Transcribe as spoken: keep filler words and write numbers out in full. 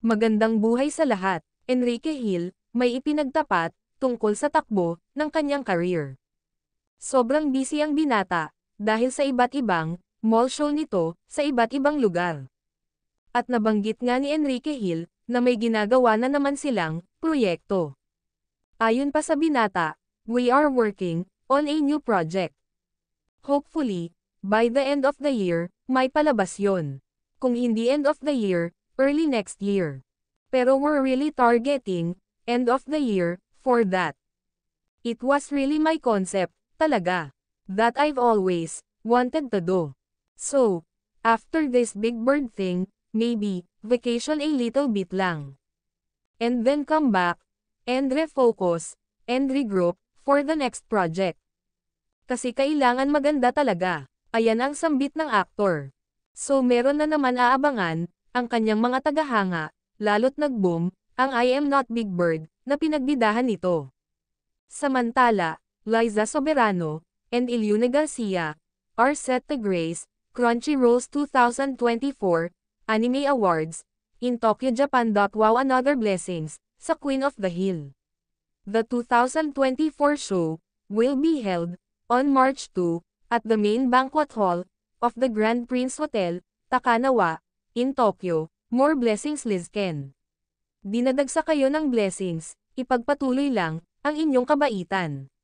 Magandang buhay sa lahat. Enrique Hill, may ipinagtapat, tungkol sa takbo, ng kanyang career. Sobrang busy ang binata, dahil sa iba't ibang, mall show nito, sa iba't ibang lugar. At nabanggit nga ni Enrique Hill, na may ginagawa na naman silang, proyekto. Ayon pa sa binata, we are working, on a new project. Hopefully, by the end of the year, may palabas yon. Kung hindi end of the year, early next year. Pero we're really targeting, end of the year, for that. It was really my concept, talaga. That I've always, wanted to do. So, after this Big Bird thing, maybe, vacation a little bit lang. And then come back, and refocus, and regroup, for the next project. Kasi kailangan maganda talaga. Ayan ang sambit ng aktor. So meron na naman aabangan, ang kanyang mga tagahanga, lalo't nag-boom, ang I Am Not Big Bird, na pinagbidahan nito. Samantala, Liza Soberano, and Ilyuna Garcia, are set to grace, Crunchyroll's two thousand twenty-four, Anime Awards, in Tokyo, Japan. Wow, another blessings, sa Queen of the Hill. The two thousand twenty-four show, will be held, on March second, at the main banquet hall, of the Grand Prince Hotel, Takanawa, in Tokyo. More blessings, Lizken. Dinadagsa kayo ng blessings, ipagpatuloy lang, ang inyong kabaitan.